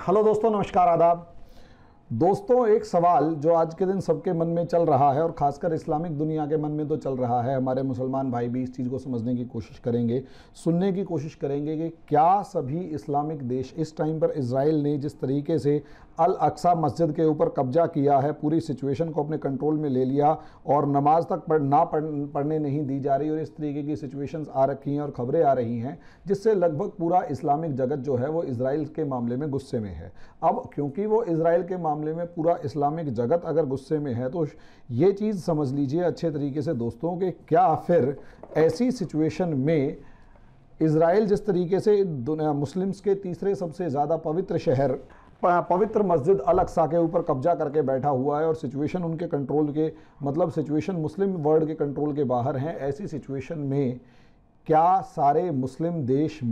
Hello दोस्तों, नमस्कार, आदाब। दोस्तों, एक सवाल जो आज के दिन सबके मन में चल रहा है और ख़ासकर इस्लामिक दुनिया के मन में तो चल रहा है। हमारे मुसलमान भाई भी इस चीज़ को समझने की कोशिश करेंगे, सुनने की कोशिश करेंगे कि क्या सभी इस्लामिक देश इस टाइम पर इजराइल ने जिस तरीके से अल अक्सा मस्जिद के ऊपर कब्जा किया है, पूरी सिचुएशन को अपने कंट्रोल में ले लिया और नमाज तक पढ़ने नहीं दी जा रही, और इस तरीके की सिचुएशंस आ रखी हैं और ख़बरें आ रही हैं जिससे लगभग पूरा इस्लामिक जगत जो है वो इजराइल के मामले में गुस्से में है। अब क्योंकि वो इजराइल के मामले में पूरा इस्लामिक जगत अगर गुस्से में है तो ये चीज़ समझ लीजिए अच्छे तरीके से दोस्तों कि क्या फिर ऐसी सिचुएशन में इजराइल जिस तरीके से मुस्लिम्स के तीसरे सबसे ज़्यादा पवित्र शहर, पवित्र मस्जिद अल अक्सा के ऊपर कब्जा करके बैठा हुआ है और सिचुएशन उनके कंट्रोल के, मतलब सिचुएशन मुस्लिम वर्ल्ड के कंट्रोल के बाहर हैं, ऐसी सिचुएशन में क्या सारे मुस्लिम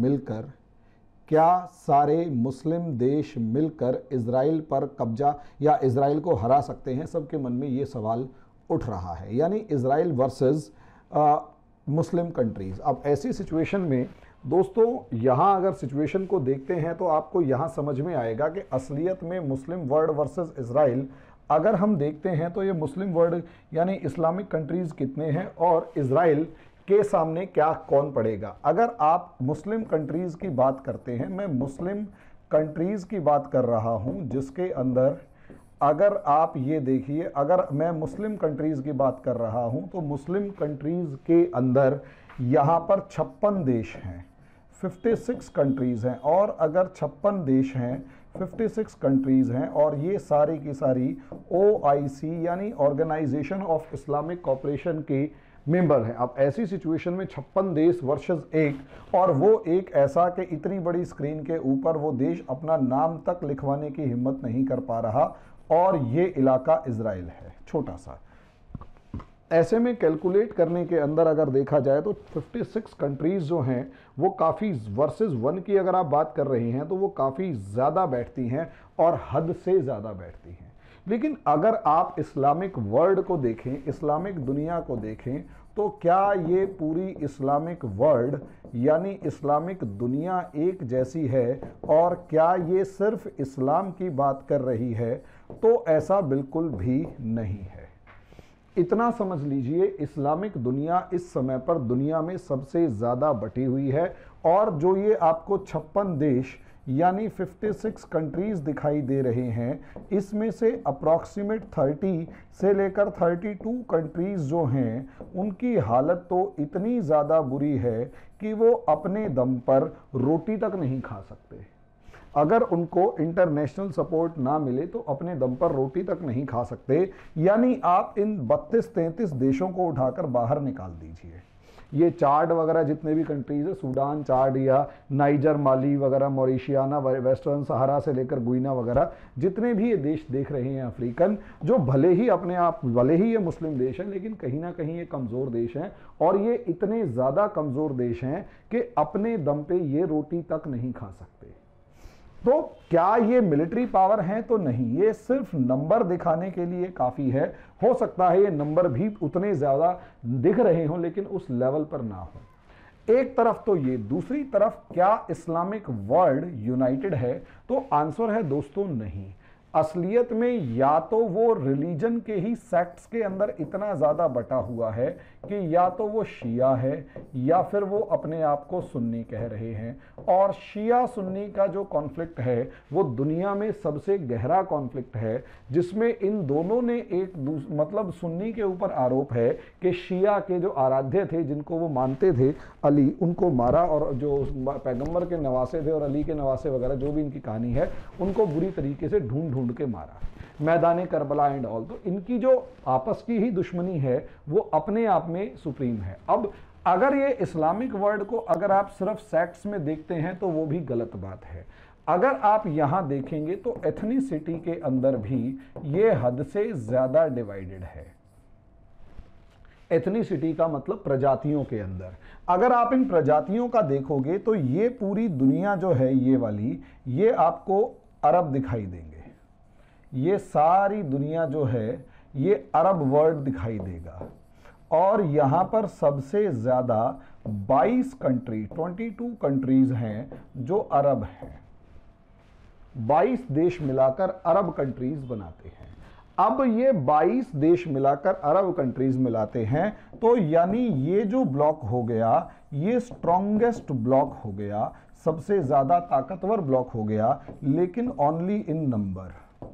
देश मिलकर इजराइल पर कब्जा या इजराइल को हरा सकते हैं? सबके मन में ये सवाल उठ रहा है, यानी इजराइल वर्सेस मुस्लिम कंट्रीज़। अब ऐसी सिचुएशन में दोस्तों यहाँ अगर सिचुएशन को देखते हैं तो आपको यहाँ समझ में आएगा कि असलियत में मुस्लिम वर्ल्ड वर्सेस इजराइल अगर हम देखते हैं तो ये मुस्लिम वर्ल्ड यानी इस्लामिक कंट्रीज़ कितने हैं और इजराइल के सामने क्या कौन पड़ेगा। अगर आप मुस्लिम कंट्रीज़ की बात करते हैं, मैं मुस्लिम कंट्रीज़ की बात कर रहा हूँ जिसके अंदर अगर आप ये देखिए, अगर मैं मुस्लिम कंट्रीज़ की बात कर रहा हूँ तो मुस्लिम कंट्रीज़ के अंदर यहाँ पर 56 देश हैं, 56 कंट्रीज़ हैं। और अगर 56 देश हैं, 56 कंट्रीज़ हैं और ये सारी की सारी OIC यानी ऑर्गेनाइजेशन ऑफ इस्लामिक कोऑपरेशन के मेंबर हैं। अब ऐसी सिचुएशन में 56 देश वर्सेस एक, और वो एक ऐसा कि इतनी बड़ी स्क्रीन के ऊपर वो देश अपना नाम तक लिखवाने की हिम्मत नहीं कर पा रहा, और ये इलाका इजराइल है छोटा सा। ऐसे में कैलकुलेट करने के अंदर अगर देखा जाए तो 56 कंट्रीज़ जो हैं वो काफ़ी, वर्सेस 1 की अगर आप बात कर रहे हैं तो वो काफ़ी ज़्यादा बैठती हैं और हद से ज़्यादा बैठती हैं। लेकिन अगर आप इस्लामिक वर्ल्ड को देखें, इस्लामिक दुनिया को देखें, तो क्या ये पूरी इस्लामिक वर्ल्ड यानी इस्लामिक दुनिया एक जैसी है और क्या ये सिर्फ इस्लाम की बात कर रही है? तो ऐसा बिल्कुल भी नहीं है। इतना समझ लीजिए, इस्लामिक दुनिया इस समय पर दुनिया में सबसे ज़्यादा बटी हुई है, और जो ये आपको 56 देश यानी 56 कंट्रीज़ दिखाई दे रहे हैं, इसमें से अप्रॉक्सीमेट 30 से लेकर 32 कंट्रीज़ जो हैं उनकी हालत तो इतनी ज़्यादा बुरी है कि वो अपने दम पर रोटी तक नहीं खा सकते। अगर उनको इंटरनेशनल सपोर्ट ना मिले तो अपने दम पर रोटी तक नहीं खा सकते। यानी आप इन 32-33 देशों को उठाकर बाहर निकाल दीजिए। ये चार्ट वगैरह जितने भी कंट्रीज है, सूडान चार्ट या नाइजर, माली वगैरह, मॉरिशियाना, वेस्टर्न सहारा से लेकर गुइना वगैरह, जितने भी ये देश देख रहे हैं अफ्रीकन, जो भले ही ये मुस्लिम देश हैं लेकिन कहीं ना कहीं ये कमज़ोर देश हैं, और ये इतने ज़्यादा कमज़ोर देश हैं कि अपने दम पे ये रोटी तक नहीं खा सकते। तो क्या ये मिलिट्री पावर है? तो नहीं, ये सिर्फ नंबर दिखाने के लिए काफ़ी है। हो सकता है ये नंबर भी उतने ज़्यादा दिख रहे हों लेकिन उस लेवल पर ना हो। एक तरफ तो ये, दूसरी तरफ क्या इस्लामिक वर्ल्ड यूनाइटेड है? तो आंसर है दोस्तों नहीं। असलियत में या तो वो रिलीजन के ही सेक्ट्स के अंदर इतना ज़्यादा बटा हुआ है कि या तो वो शिया है या फिर वो अपने आप को सुन्नी कह रहे हैं, और शिया सुन्नी का जो कॉन्फ्लिक्ट है वो दुनिया में सबसे गहरा कॉन्फ्लिक्ट है, जिसमें इन दोनों ने मतलब सुन्नी के ऊपर आरोप है कि शिया के जो आराध्य थे, जिनको वो मानते थे, अली, उनको मारा, और जो पैगंबर के नवासे थे और अली के नवासे वगैरह जो भी इनकी कहानी है, उनको बुरी तरीके से ढूंढ के मारा, मैदान करबला एंड ऑल। तो इनकी जो आपस की ही दुश्मनी है वो अपने आप में सुप्रीम है। अब अगर ये इस्लामिक वर्ल्ड को अगर आप सिर्फ सेक्ट्स में देखते हैं तो वो भी गलत बात है। अगर आप यहां देखेंगे तो एथनिसिटी के अंदर भी ये हद से ज्यादा डिवाइडेड है। एथनिसिटी का मतलब प्रजातियों के अंदर। अगर आप इन प्रजातियों का देखोगे तो ये पूरी दुनिया जो है, ये वाली, ये आपको अरब दिखाई देंगे। ये सारी दुनिया जो है ये अरब वर्ल्ड दिखाई देगा, और यहाँ पर सबसे ज़्यादा 22 कंट्रीज हैं जो अरब हैं। 22 देश मिलाकर अरब कंट्रीज बनाते हैं। अब ये 22 देश मिलाकर अरब कंट्रीज मिलाते हैं, तो यानी ये जो ब्लॉक हो गया ये स्ट्रॉन्गेस्ट ब्लॉक हो गया, सबसे ज्यादा ताकतवर ब्लॉक हो गया, लेकिन ओनली इन नंबर।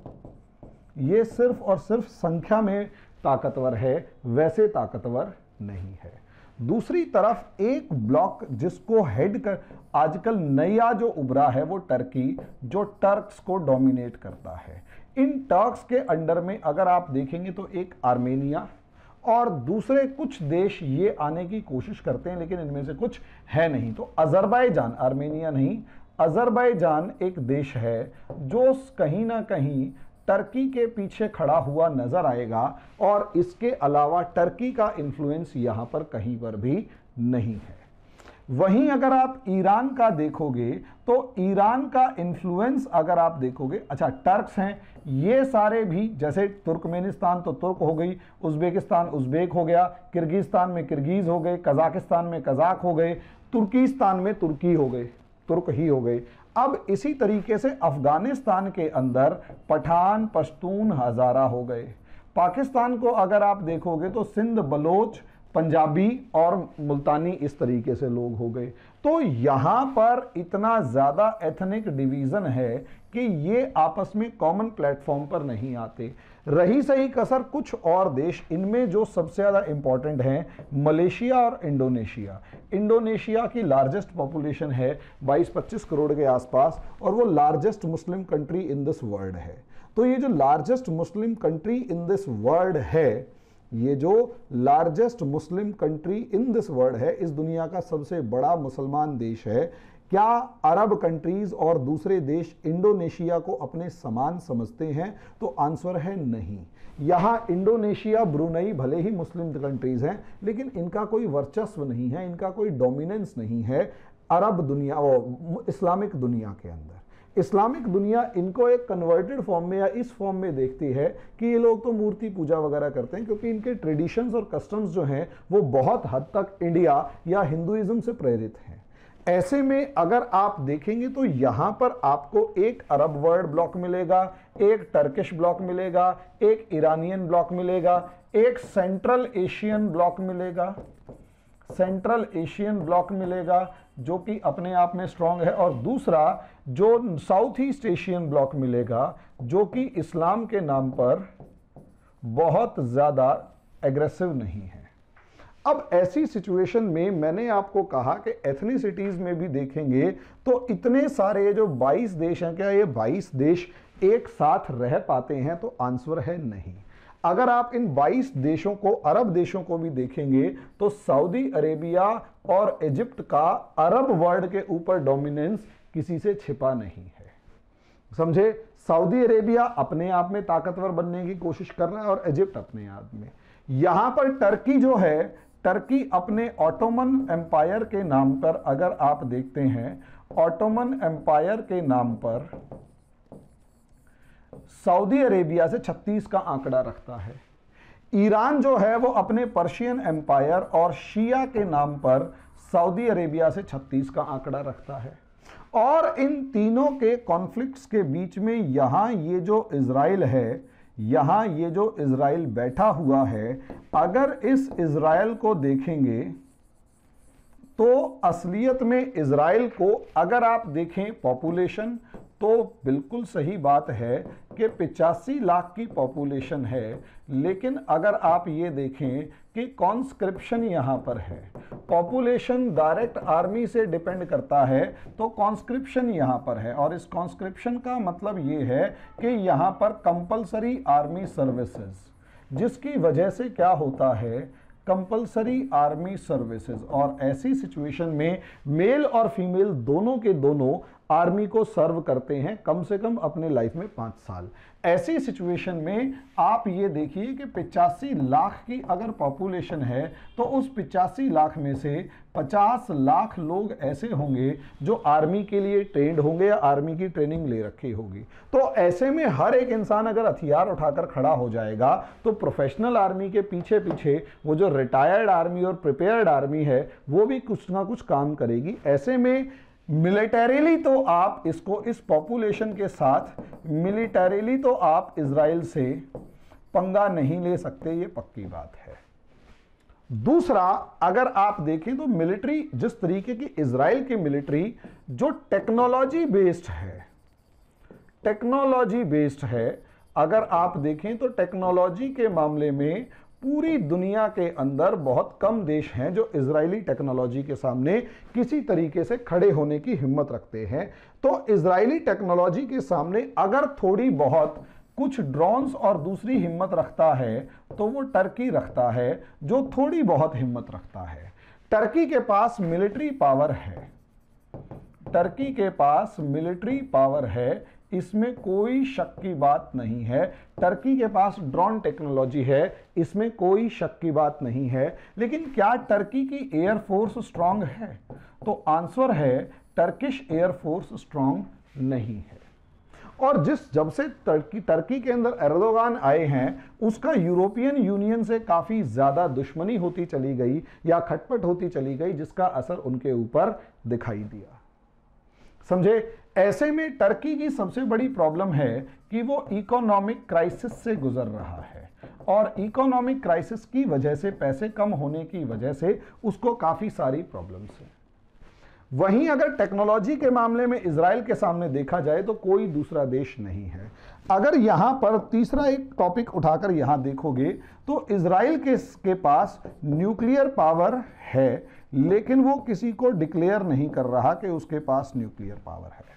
ये सिर्फ और सिर्फ संख्या में ताकतवर है, वैसे ताकतवर नहीं है। दूसरी तरफ एक ब्लॉक जिसको हेड कर आजकल नया जो उभरा है वो टर्की, जो टर्क्स को डोमिनेट करता है। इन टर्क्स के अंडर में अगर आप देखेंगे तो एक आर्मेनिया और दूसरे कुछ देश ये आने की कोशिश करते हैं, लेकिन इनमें से कुछ है नहीं। तो अजरबैजान, आर्मेनिया नहीं, अजरबैजान एक देश है जो कहीं ना कहीं टर्की के पीछे खड़ा हुआ नजर आएगा, और इसके अलावा टर्की का इन्फ्लुएंस यहां पर कहीं पर भी नहीं है। वहीं अगर आप ईरान का देखोगे तो ईरान का इन्फ्लुएंस अगर आप देखोगे, अच्छा टर्क्स हैं ये सारे भी, जैसे तुर्कमेनिस्तान तो तुर्क हो गई, उज्बेकिस्तान उज्बेक हो गया, किर्गिस्तान में किर्गिज हो गए, कजाकिस्तान में कजाक हो गए, तुर्किस्तान में तुर्की हो गए, तुर्क ही हो गए। अब इसी तरीके से अफगानिस्तान के अंदर पठान, पश्तून, हजारा हो गए। पाकिस्तान को अगर आप देखोगे तो सिंध, बलोच, पंजाबी और मुल्तानी इस तरीके से लोग हो गए। तो यहां पर इतना ज्यादा एथनिक डिवीजन है कि ये आपस में कॉमन प्लेटफॉर्म पर नहीं आते। रही सही कसर कुछ और देश, इनमें जो सबसे ज्यादा इंपॉर्टेंट हैं मलेशिया और इंडोनेशिया। इंडोनेशिया की लार्जेस्ट पॉपुलेशन है 22-25 करोड़ के आसपास, और वो largest Muslim country in this world है। तो ये जो largest Muslim country in this world है, ये जो largest Muslim country in this world है, इस दुनिया का सबसे बड़ा मुसलमान देश है। क्या अरब कंट्रीज और दूसरे देश इंडोनेशिया को अपने समान समझते हैं? तो आंसर है नहीं। यहां इंडोनेशिया, ब्रुनई भले ही मुस्लिम कंट्रीज हैं, लेकिन इनका कोई वर्चस्व नहीं है, इनका कोई डोमिनेंस नहीं है अरब दुनिया और इस्लामिक दुनिया के अंदर। इस्लामिक दुनिया इनको एक कन्वर्टेड फॉर्म में या इस फॉर्म में देखती है कि ये लोग तो मूर्ति पूजा वगैरह करते हैं, क्योंकि इनके ट्रेडिशंस और कस्टम्स जो हैं वो बहुत हद तक इंडिया या हिंदुइज्म से प्रेरित हैं। ऐसे में अगर आप देखेंगे तो यहां पर आपको एक अरब वर्ल्ड ब्लॉक मिलेगा, एक टर्किश ब्लॉक मिलेगा, एक ईरानियन ब्लॉक मिलेगा, एक सेंट्रल एशियन ब्लॉक मिलेगा, सेंट्रल एशियन ब्लॉक मिलेगा जो कि अपने आप में स्ट्रांग है, और दूसरा जो साउथ ईस्ट एशियन ब्लॉक मिलेगा जो कि इस्लाम के नाम पर बहुत ज्यादा एग्रेसिव नहीं है। अब ऐसी सिचुएशन में मैंने आपको कहा कि एथनिसिटीज में भी देखेंगे तो इतने सारे जो 22 देश हैं, क्या ये 22 देश एक साथ रह पाते हैं? तो आंसर है नहीं। अगर आप इन 22 देशों को, अरब देशों को भी देखेंगे तो सऊदी अरेबिया और इजिप्ट का अरब वर्ल्ड के ऊपर डोमिनेंस किसी से छिपा नहीं है। समझे? सऊदी अरेबिया अपने आप में ताकतवर बनने की कोशिश कर रहा है और इजिप्ट अपने आप में। यहां पर टर्की जो है, टर्की अपने ऑटोमन एम्पायर के नाम पर, अगर आप देखते हैं ऑटोमन एम्पायर के नाम पर सऊदी अरेबिया से 36 का आंकड़ा रखता है। ईरान जो है वो अपने पर्शियन एम्पायर और शिया के नाम पर सऊदी अरेबिया से 36 का आंकड़ा रखता है। और इन तीनों के कॉन्फ्लिक्ट्स के बीच में यहां ये जो इजराइल है, यहां ये जो इजराइल बैठा हुआ है, अगर इस इजराइल को देखेंगे तो असलियत में इजराइल को अगर आप देखें पॉपुलेशन, तो बिल्कुल सही बात है कि 85 लाख की पॉपुलेशन है, लेकिन अगर आप ये देखें कि कॉन्स्क्रिप्शन यहां पर है, पॉपुलेशन डायरेक्ट आर्मी से डिपेंड करता है, तो कॉन्स्क्रिप्शन यहां पर है। और इस कॉन्स्क्रिप्शन का मतलब ये है कि यहां पर कंपलसरी आर्मी सर्विसेज, जिसकी वजह से क्या होता है, कंपलसरी आर्मी सर्विसेज, और ऐसी सिचुएशन में मेल और फीमेल दोनों के दोनों आर्मी को सर्व करते हैं कम से कम अपने लाइफ में 5 साल। ऐसी सिचुएशन में आप ये देखिए कि 85 लाख की अगर पॉपुलेशन है तो उस 85 लाख में से 50 लाख लोग ऐसे होंगे जो आर्मी के लिए ट्रेंड होंगे या आर्मी की ट्रेनिंग ले रखी होगी। तो ऐसे में हर एक इंसान अगर हथियार उठाकर खड़ा हो जाएगा तो प्रोफेशनल आर्मी के पीछे पीछे वो जो रिटायर्ड आर्मी और प्रिपेयर्ड आर्मी है वो भी कुछ ना कुछ काम करेगी। ऐसे में मिलिटरीली तो आप इसको, इस पॉपुलेशन के साथ मिलिटरीली तो आप इजराइल से पंगा नहीं ले सकते, ये पक्की बात है। दूसरा, अगर आप देखें तो मिलिट्री, जिस तरीके की इजराइल की मिलिट्री जो टेक्नोलॉजी बेस्ड है, टेक्नोलॉजी बेस्ड है, अगर आप देखें तो टेक्नोलॉजी के मामले में पूरी दुनिया के अंदर बहुत कम देश हैं जो इजरायली टेक्नोलॉजी के सामने किसी तरीके से खड़े होने की हिम्मत रखते हैं। तो इजरायली टेक्नोलॉजी के सामने अगर थोड़ी बहुत कुछ ड्रोन्स और दूसरी हिम्मत रखता है तो वो टर्की रखता है, जो थोड़ी बहुत हिम्मत रखता है। टर्की के पास मिलिट्री पावर है, टर्की के पास मिलिट्री पावर है, इसमें कोई शक की बात नहीं है। टर्की के पास ड्रोन टेक्नोलॉजी है, इसमें कोई शक की बात नहीं है। लेकिन क्या टर्की की एयरफोर्स स्ट्रांग है? तो आंसर है टर्किश एयरफोर्स स्ट्रांग नहीं है। और जब से टर्की के अंदर एर्दोगान आए हैं, उसका यूरोपियन यूनियन से काफी ज्यादा दुश्मनी होती चली गई या खटपट होती चली गई, जिसका असर उनके ऊपर दिखाई दिया। समझे? ऐसे में टर्की की सबसे बड़ी प्रॉब्लम है कि वो इकोनॉमिक क्राइसिस से गुजर रहा है, और इकोनॉमिक क्राइसिस की वजह से, पैसे कम होने की वजह से उसको काफी सारी प्रॉब्लम्स हैं। वहीं अगर टेक्नोलॉजी के मामले में इजराइल के सामने देखा जाए तो कोई दूसरा देश नहीं है। अगर यहां पर तीसरा एक टॉपिक उठाकर यहां देखोगे तो इजराइल के पास न्यूक्लियर पावर है, लेकिन वो किसी को डिक्लेयर नहीं कर रहा कि उसके पास न्यूक्लियर पावर है।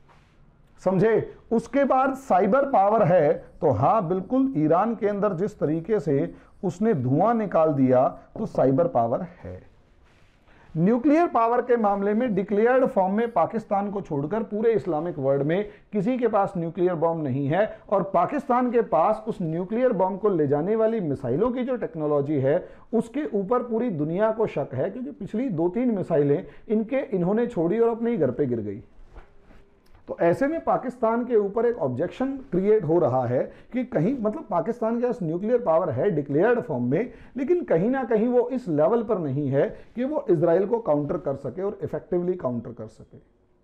समझे? उसके बाद साइबर पावर है, तो हां बिल्कुल, ईरान के अंदर जिस तरीके से उसने धुआं निकाल दिया तो साइबर पावर है। न्यूक्लियर पावर के मामले में डिक्लेयर्ड फॉर्म में पाकिस्तान को छोड़कर पूरे इस्लामिक वर्ल्ड में किसी के पास न्यूक्लियर बॉम्ब नहीं है, और पाकिस्तान के पास उस न्यूक्लियर बॉम्ब को ले जाने वाली मिसाइलों की जो टेक्नोलॉजी है उसके ऊपर पूरी दुनिया को शक है, क्योंकि पिछली 2-3 मिसाइलें इन्होंने छोड़ी और अपने ही घर पे गिर गई। तो ऐसे में पाकिस्तान के ऊपर एक ऑब्जेक्शन क्रिएट हो रहा है कि कहीं, मतलब पाकिस्तान के पास न्यूक्लियर पावर है डिक्लेयर्ड फॉर्म में, लेकिन कहीं ना कहीं वो इस लेवल पर नहीं है कि वो इजराइल को काउंटर कर सके और इफेक्टिवली काउंटर कर सके।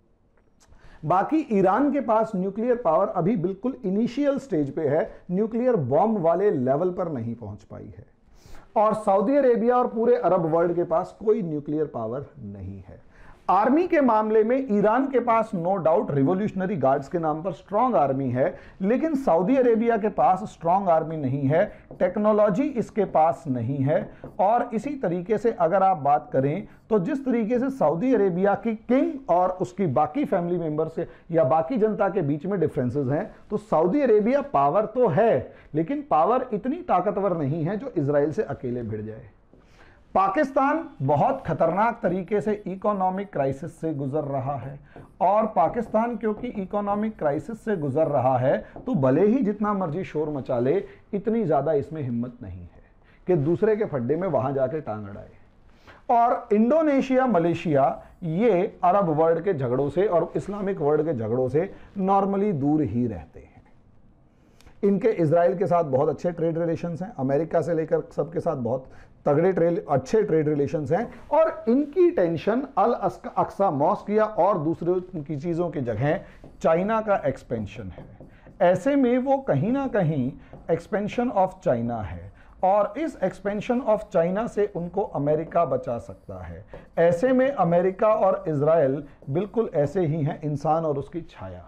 बाकी ईरान के पास न्यूक्लियर पावर अभी बिल्कुल इनिशियल स्टेज पे है, न्यूक्लियर बॉम्ब वाले लेवल पर नहीं पहुंच पाई है। और सऊदी अरेबिया और पूरे अरब वर्ल्ड के पास कोई न्यूक्लियर पावर नहीं है। आर्मी के मामले में ईरान के पास नो डाउट रिवॉल्यूशनरी गार्ड्स के नाम पर स्ट्रांग आर्मी है, लेकिन सऊदी अरेबिया के पास स्ट्रांग आर्मी नहीं है, टेक्नोलॉजी इसके पास नहीं है। और इसी तरीके से अगर आप बात करें तो जिस तरीके से सऊदी अरेबिया की किंग और उसकी बाकी फैमिली मेंबर से या बाकी जनता के बीच में डिफरेंसेस हैं, तो सऊदी अरेबिया पावर तो है, लेकिन पावर इतनी ताकतवर नहीं है जो इजराइल से अकेले भिड़ जाए। पाकिस्तान बहुत खतरनाक तरीके से इकोनॉमिक क्राइसिस से गुजर रहा है, और पाकिस्तान क्योंकि इकोनॉमिक क्राइसिस से गुजर रहा है तो भले ही जितना मर्जी शोर मचा ले, इतनी ज्यादा इसमें हिम्मत नहीं है कि दूसरे के फड्डे में वहां जाके टांग अड़ाए। और इंडोनेशिया, मलेशिया, ये अरब वर्ल्ड के झगड़ों से और इस्लामिक वर्ल्ड के झगड़ों से नॉर्मली दूर ही रहते हैं। इनके इजराइल के साथ बहुत अच्छे ट्रेड रिलेशंस हैं, अमेरिका से लेकर सबके साथ बहुत तगड़े अच्छे ट्रेड रिलेशंस हैं, और इनकी टेंशन अल अक्सा मॉस्क या और दूसरे की चीज़ों की जगह चाइना का एक्सपेंशन है। ऐसे में वो कहीं ना कहीं एक्सपेंशन ऑफ चाइना है, और इस एक्सपेंशन ऑफ चाइना से उनको अमेरिका बचा सकता है। ऐसे में अमेरिका और इजराइल बिल्कुल ऐसे ही हैं, इंसान और उसकी छाया।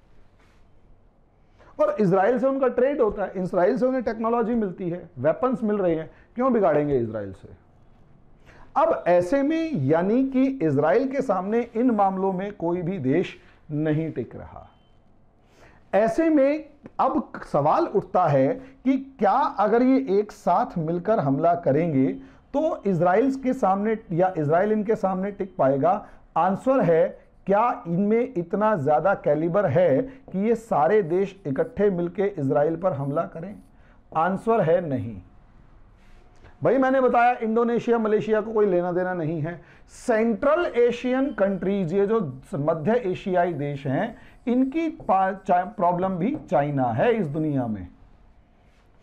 और इजराइल से उनका ट्रेड होता है, इजराइल से उन्हें टेक्नोलॉजी मिलती है, वेपन्स मिल रहे हैं, क्यों बिगाड़ेंगे इजराइल से? अब ऐसे में यानी कि इजराइल के सामने इन मामलों में कोई भी देश नहीं टिक रहा। ऐसे में अब सवाल उठता है कि क्या अगर ये एक साथ मिलकर हमला करेंगे तो इजराइल के सामने या इजराइल इनके सामने टिक पाएगा? आंसर है, क्या इनमें इतना ज्यादा कैलिबर है कि ये सारे देश इकट्ठे मिलकर इजराइल पर हमला करें? आंसर है नहीं। भाई मैंने बताया इंडोनेशिया, मलेशिया को कोई लेना देना नहीं है। सेंट्रल एशियन कंट्रीज, ये जो मध्य एशियाई देश हैं, इनकी प्रॉब्लम भी चाइना है इस दुनिया में।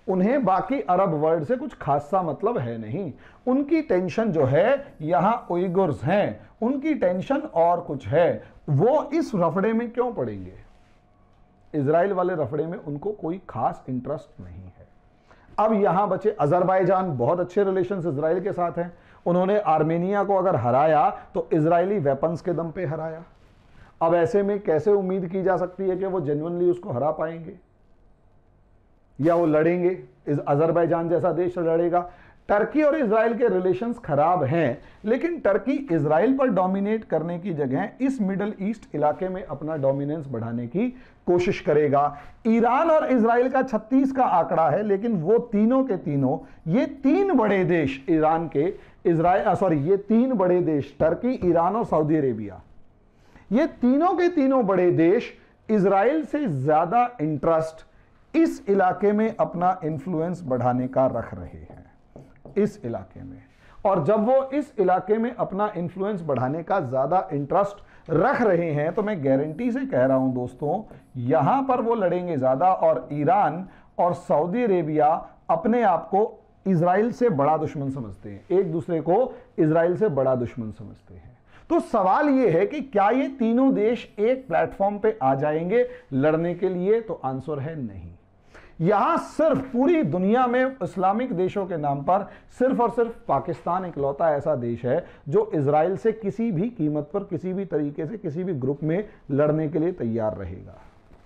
उन्हें बाकी अरब वर्ल्ड से कुछ खासा मतलब है नहीं। उनकी टेंशन जो है यहां उइगुर्स हैं, उनकी टेंशन और कुछ है। वो इस रफड़े में क्यों पड़ेंगे? इजराइल वाले रफड़े में उनको कोई खास इंटरेस्ट नहीं है। अब यहां बचे अजरबैजान, बहुत अच्छे रिलेशंस इजराइल के साथ हैं। उन्होंने आर्मेनिया को अगर हराया तो इजरायली वेपन्स के दम पे हराया। अब ऐसे में कैसे उम्मीद की जा सकती है कि वो जेन्युइनली उसको हरा पाएंगे या वो लड़ेंगे? अजरबैजान जैसा देश लड़ेगा। टर्की और इजराइल के रिलेशंस खराब हैं, लेकिन टर्की इजराइल पर डोमिनेट करने की जगह इस मिडिल ईस्ट इलाके में अपना डोमिनेंस बढ़ाने की कोशिश करेगा। ईरान और इजराइल का 36 का आंकड़ा है, लेकिन वो तीनों के तीनों, ये तीन बड़े देश ईरान के, ये तीन बड़े देश टर्की, ईरान और सऊदी अरेबिया, ये तीनों के तीनों बड़े देश इजराइल से ज्यादा इंटरेस्ट इस इलाके में अपना इंफ्लुएंस बढ़ाने का रख रहे हैं, इस इलाके में। और जब वो इस इलाके में अपना इंफ्लुएंस बढ़ाने का ज्यादा इंटरेस्ट रख रहे हैं, तो मैं गारंटी से कह रहा हूं दोस्तों, यहां पर वो लड़ेंगे ज्यादा। और ईरान और सऊदी अरेबिया अपने आप को इजराइल से बड़ा दुश्मन समझते हैं, एक दूसरे को इजराइल से बड़ा दुश्मन समझते हैं। तो सवाल यह है कि क्या ये तीनों देश एक प्लेटफॉर्म पे आ जाएंगे लड़ने के लिए? तो आंसर है नहीं। यहां सिर्फ पूरी दुनिया में इस्लामिक देशों के नाम पर सिर्फ और सिर्फ पाकिस्तान इकलौता ऐसा देश है जो इजराइल से किसी भी कीमत पर, किसी भी तरीके से, किसी भी ग्रुप में लड़ने के लिए तैयार रहेगा।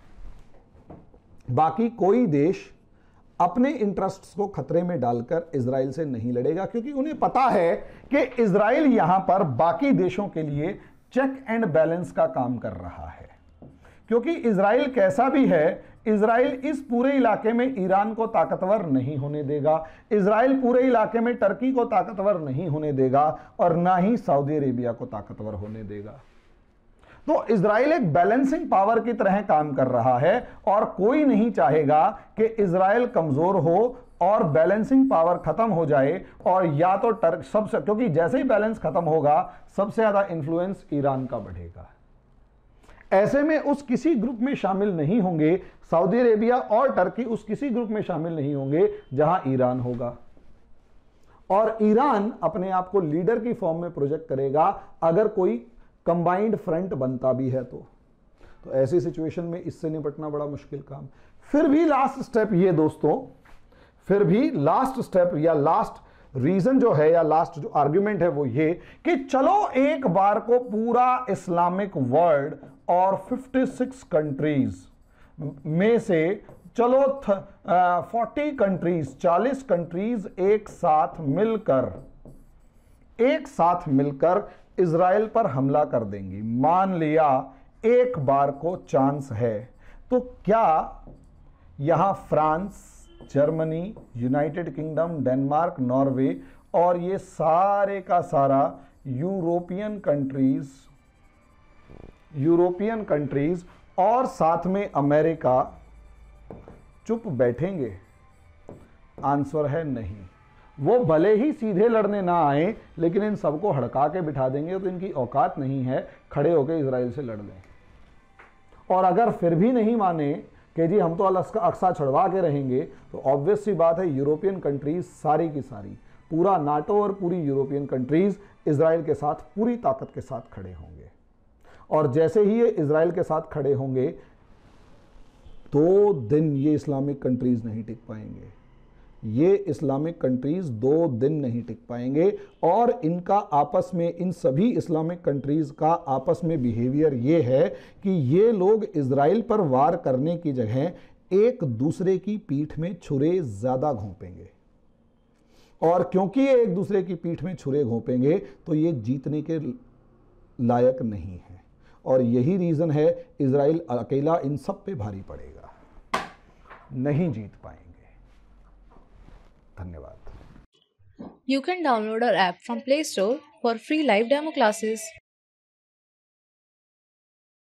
बाकी कोई देश अपने इंटरेस्ट्स को खतरे में डालकर इजराइल से नहीं लड़ेगा, क्योंकि उन्हें पता है कि इजराइल यहां पर बाकी देशों के लिए चेक एंड बैलेंस का काम कर रहा है। क्योंकि इजराइल कैसा भी है, इजराइल इस पूरे इलाके में ईरान को ताकतवर नहीं होने देगा, इजराइल पूरे इलाके में टर्की को ताकतवर नहीं होने देगा, और ना ही सऊदी अरेबिया को ताकतवर होने देगा। तो इजराइल एक बैलेंसिंग पावर की तरह काम कर रहा है, और कोई नहीं चाहेगा कि इजराइल कमजोर हो और बैलेंसिंग पावर खत्म हो जाए, और या तो सबसे, क्योंकि जैसे ही बैलेंस खत्म होगा सबसे ज्यादा इंफ्लुएंस ईरान का बढ़ेगा। ऐसे में उस किसी ग्रुप में शामिल नहीं होंगे, सऊदी अरेबिया और टर्की उस किसी ग्रुप में शामिल नहीं होंगे जहां ईरान होगा। और ईरान अपने आप को लीडर की फॉर्म में प्रोजेक्ट करेगा अगर कोई कंबाइंड फ्रंट बनता भी है तो ऐसी सिचुएशन में इससे निपटना बड़ा मुश्किल काम। फिर भी लास्ट स्टेप ये दोस्तों, फिर भी लास्ट स्टेप या लास्ट रीजन जो है, या लास्ट जो आर्ग्यूमेंट है, वो ये कि चलो एक बार को पूरा इस्लामिक वर्ल्ड और 56 कंट्रीज में से चलो 40 कंट्रीज, 40 कंट्रीज एक साथ मिलकर इजराइल पर हमला कर देंगी। मान लिया एक बार को चांस है, तो क्या यहां France, Germany, United Kingdom, Denmark, Norway और ये सारे का सारा यूरोपियन कंट्रीज और साथ में अमेरिका चुप बैठेंगे? आंसर है नहीं। वो भले ही सीधे लड़ने ना आए, लेकिन इन सबको हड़का के बिठा देंगे, तो इनकी औकात नहीं है खड़े होकर इजराइल से लड़ लें। और अगर फिर भी नहीं माने कि जी हम तो अक्सा छुड़वा के रहेंगे, तो ऑब्वियस सी बात है यूरोपियन कंट्रीज सारी की सारी, पूरा नाटो और पूरी यूरोपियन कंट्रीज इजराइल के साथ पूरी ताकत के साथ खड़े होंगे। और जैसे ही ये इजराइल के साथ खड़े होंगे, 2 दिन ये इस्लामिक कंट्रीज नहीं टिक पाएंगे। ये इस्लामिक कंट्रीज 2 दिन नहीं टिक पाएंगे। और इनका आपस में, इन सभी इस्लामिक कंट्रीज का आपस में बिहेवियर ये है कि ये लोग इजराइल पर वार करने की जगह एक दूसरे की पीठ में छुरे ज्यादा घोंपेंगे। और क्योंकि ये एक दूसरे की पीठ में छुरे घोंपेंगे, तो ये जीतने के लायक नहीं है। और यही रीजन है इजराइल अकेला इन सब पे भारी पड़ेगा, नहीं जीत पाएंगे। धन्यवाद। You can download our app from Play Store for free live demo classes.